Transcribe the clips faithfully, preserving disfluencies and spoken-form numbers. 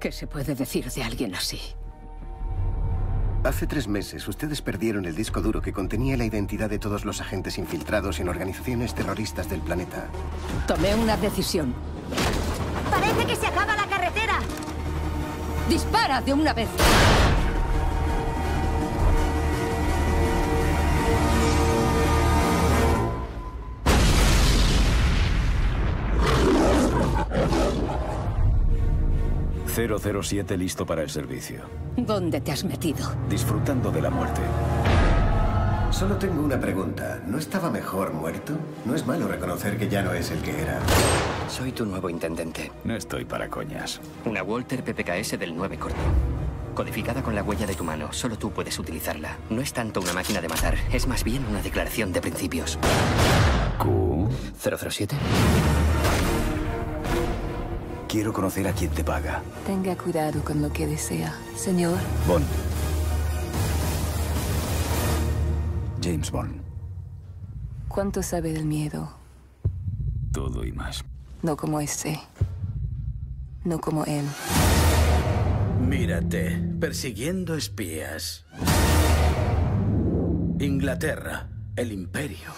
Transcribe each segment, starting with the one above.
¿Qué se puede decir de alguien así? Hace tres meses, ustedes perdieron el disco duro que contenía la identidad de todos los agentes infiltrados en organizaciones terroristas del planeta. Tomé una decisión. ¡Parece que se acaba la carretera! ¡Dispara de una vez! cero cero siete listo para el servicio. ¿Dónde te has metido? Disfrutando de la muerte. Solo tengo una pregunta. ¿No estaba mejor muerto? No es malo reconocer que ya no es el que era. Soy tu nuevo intendente. No estoy para coñas. Una Walter P P K S del nueve corto. Codificada con la huella de tu mano. Solo tú puedes utilizarla. No es tanto una máquina de matar. Es más bien una declaración de principios. Q. ¿cero cero siete? Quiero conocer a quien te paga. Tenga cuidado con lo que desea, señor. Bond. James Bond. ¿Cuánto sabe del miedo? Todo y más. No como ese. No como él. Mírate, persiguiendo espías. Inglaterra, el Imperio.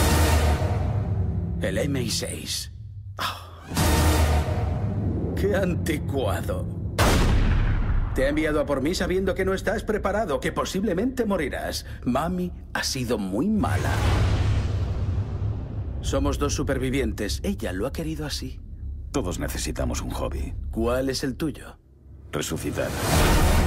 El M I seis. Oh. ¡Qué anticuado! Te ha enviado a por mí sabiendo que no estás preparado, que posiblemente morirás. Mami ha sido muy mala. Somos dos supervivientes. Ella lo ha querido así. Todos necesitamos un hobby. ¿Cuál es el tuyo? Resucitar.